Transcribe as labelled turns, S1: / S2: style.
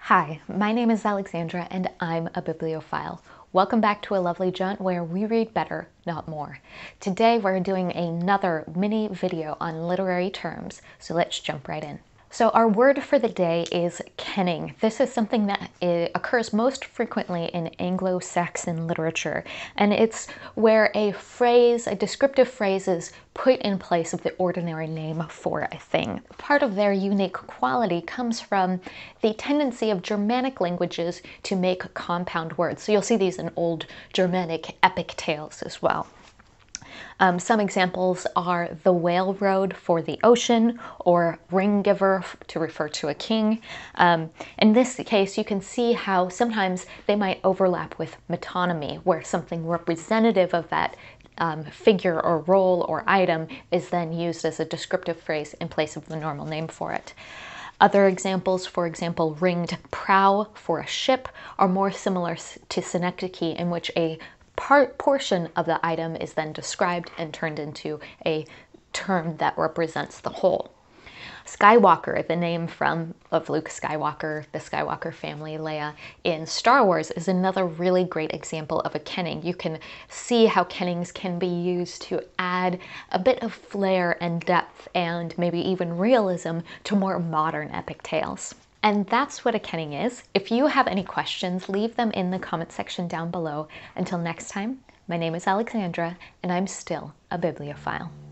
S1: Hi, my name is Alexandra and I'm a bibliophile. Welcome back to A Lovely Jaunt where we read better, not more. Today we're doing another mini video on literary terms, so let's jump right in. So our word for the day is kenning. This is something that occurs most frequently in Anglo-Saxon literature, and it's where a descriptive phrase is put in place of the ordinary name for a thing. Part of their unique quality comes from the tendency of Germanic languages to make compound words. So you'll see these in old Germanic epic tales as well. Some examples are the whale road for the ocean, or ring giver to refer to a king. In this case, you can see how sometimes they might overlap with metonymy, where something representative of that figure or role or item is then used as a descriptive phrase in place of the normal name for it. Other examples, for example, ringed prow for a ship, are more similar to synecdoche, in which a portion of the item is then described and turned into a term that represents the whole. Skywalker, the name of Luke Skywalker, the Skywalker family, Leia, in Star Wars, is another really great example of a kenning. You can see how kennings can be used to add a bit of flair and depth and maybe even realism to more modern epic tales. And that's what a kenning is. If you have any questions, leave them in the comment section down below. Until next time, my name is Alexandra, and I'm still a bibliophile.